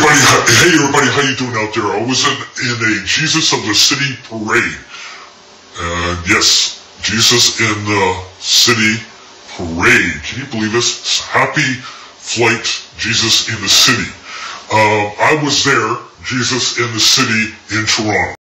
everybody, how you doing out there? I was in a Jesus of the City parade. Yes, Jesus in the City parade. Can you believe this? Happy Flight, Jesus in the City. I was there, Jesus in the City in Toronto.